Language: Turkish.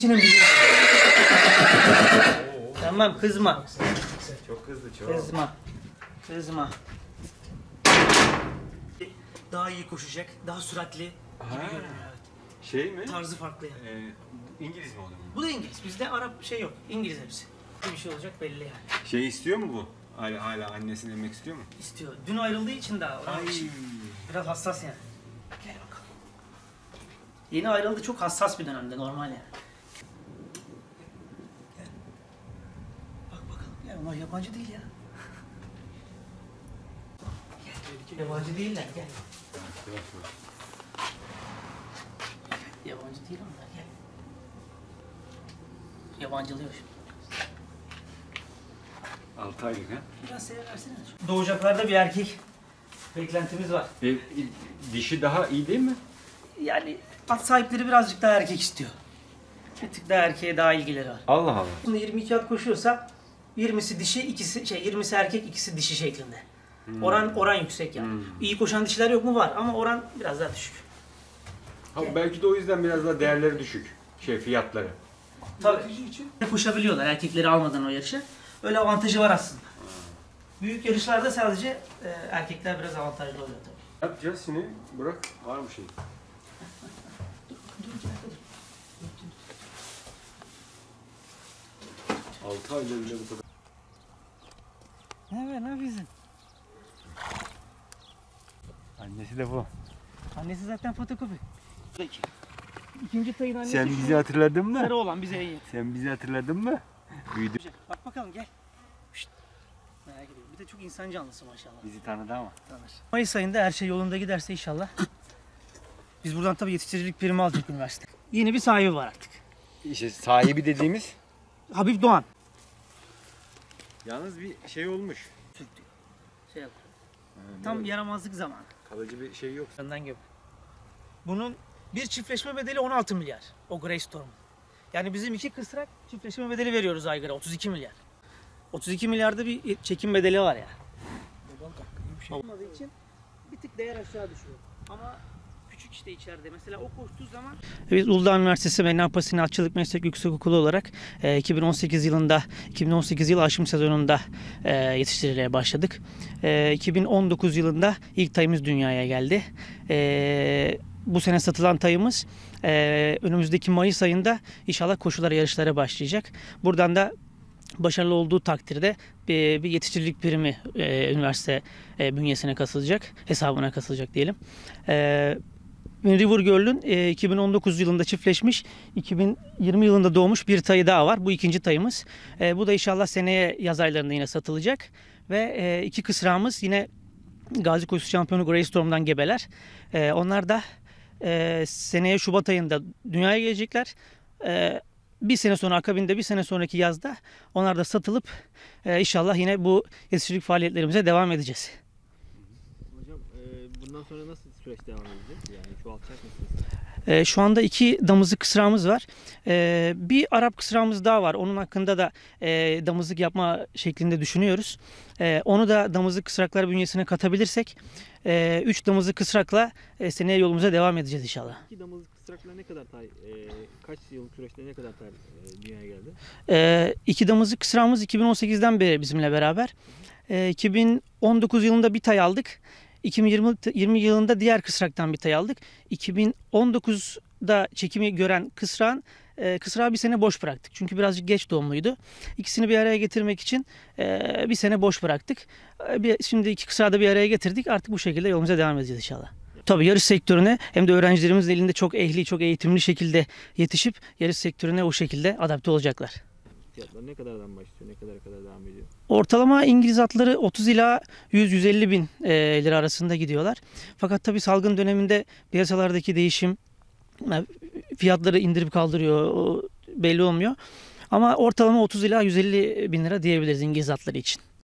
Tamam, kızma. Çok hızlı, çok. Kızma. Daha iyi koşacak, daha süratli. Şey mi? Tarzı farklı yani. İngiliz mi o zaman? Bu da İngiliz. Bizde Arap şey yok. İngiliz hepsi. Bir şey olacak belli yani. Şey istiyor mu bu? Hala annesini emmek istiyor mu? İstiyor. Dün ayrıldığı için daha. Biraz hassas yani. Gel bakalım. Yeni ayrıldı, çok hassas bir dönemde, normal yani. Gel. Bak bakalım. Gel, onlar yabancı değil ya. Gel. Yabancı değiller, gel. Yabancı değil onlar, gel. Yabancılıyor şimdi. 6 aylık ha? Biraz seyredersene. Doğacaklarda bir erkek beklentimiz var. Dişi daha iyi değil mi? Yani at sahipleri birazcık daha erkek istiyor. Bir tık daha erkeğe daha ilgileri var. Allah Allah. Şimdi 22 at koşuyorsa 20'si dişi, 20'si erkek, ikisi dişi şeklinde. Oran yüksek yani. İyi koşan dişiler yok mu? Var ama oran biraz daha düşük. Ha, belki de o yüzden biraz daha değerleri düşük. Fiyatları. Tabii. Koşabiliyorlar erkekleri almadan o yarışa. Öyle avantajı var aslında. Büyük yarışlarda sadece erkekler biraz avantajlı oluyor tabii. Ne yapacağız şimdi? Bırak. Var mı şey? Dur. 6 ayda bile bu kadar. Ne yapıyorsun? Annesi de bu. Annesi zaten fotokopi. İkinci tayın annesi Sen bizi hatırladın mı? sarı olan bize iyi. Sen bizi hatırladın mı? Büyüdü. Bak bakalım gel. Şşt. Merak ediyorum. Bir de çok insan canlısı maşallah. Bizi tanıdı ama. Tanır. Mayıs ayında her şey yolunda giderse inşallah. Biz buradan tabii yetiştiricilik primi alacak üniversite. Yeni bir sahibi var artık. İşte sahibi dediğimiz. Habib Doğan. Yalnız bir şey olmuş. Türktü. Şey yaptı. Tam yaramazlık zamanı. Kalıcı bir şey yok. Ondan gibi. Bunun bir çiftleşme bedeli 16 milyar. O Grey Storm. Yani bizim 2 kısrak çiftleşme bedeli veriyoruz aygıra. 32 milyar. 32 milyarda bir çekim bedeli var ya. Olmadığı için bir tık değer aşağı düşüyor. Ama küçük işte içeride. Mesela o koştuğu zaman... Biz Uludağ Üniversitesi ve Napasini Atçılık Meslek Yüksekokulu olarak 2018 yılı aşım sezonunda yetiştirmeye başladık. 2019 yılında ilk tayımız dünyaya geldi. Bu sene satılan tayımız önümüzdeki Mayıs ayında inşallah koşulara, yarışlara başlayacak. Buradan da başarılı olduğu takdirde bir yetiştiricilik primi üniversite bünyesine katılacak, hesabına katılacak diyelim. River Girl'ün 2019 yılında çiftleşmiş, 2020 yılında doğmuş bir tayı daha var. Bu ikinci tayımız. Bu da inşallah seneye yaz aylarında yine satılacak. Ve 2 kısrağımız yine Gazi Koşusu Şampiyonu Grey Storm'dan gebeler. Onlar da seneye Şubat ayında dünyaya gelecekler. Bir sene sonra akabinde bir sene sonraki yazda onlar da satılıp inşallah yine bu yetiştiricilik faaliyetlerimize devam edeceğiz. Hocam bundan sonra nasıl süreç devam edecek? Yani çoğaltacak mısınız? Şu anda 2 damızlık kısrağımız var. Bir Arap kısrağımız daha var. Onun hakkında da damızlık yapma şeklinde düşünüyoruz. Onu da damızlık kısraklar bünyesine katabilirsek 3 damızlık kısrakla seneye yolumuza devam edeceğiz inşallah. 2 damızlık kısrakla ne kadar tay, kaç yıllık süreçte ne kadar tay dünyaya geldi? 2 damızlık kısrağımız 2018'den beri bizimle beraber. 2019 yılında bir tay aldık. 2020 yılında diğer kısraktan bir tay aldık. 2019'da çekimi gören kısrağı bir sene boş bıraktık. Çünkü birazcık geç doğumluydu. İkisini bir araya getirmek için bir sene boş bıraktık. Şimdi 2 kısrağı da bir araya getirdik. Artık bu şekilde yolumuza devam edeceğiz inşallah. Tabii yarış sektörüne hem de öğrencilerimiz elinde çok ehli, çok eğitimli şekilde yetişip yarış sektörüne o şekilde adapte olacaklar. Fiyatlar ne kadardan başlıyor, ne kadar devam ediyor? Ortalama İngiliz atları 30 ila 100-150 bin lira arasında gidiyorlar. Fakat tabii salgın döneminde piyasalardaki değişim fiyatları indirip kaldırıyor, belli olmuyor. Ama ortalama 30 ila 150 bin lira diyebiliriz İngiliz atları için.